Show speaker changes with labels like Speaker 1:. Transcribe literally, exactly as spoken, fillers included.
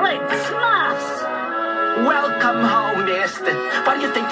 Speaker 1: Excellent! Smash!
Speaker 2: Welcome home, Nest. What do you think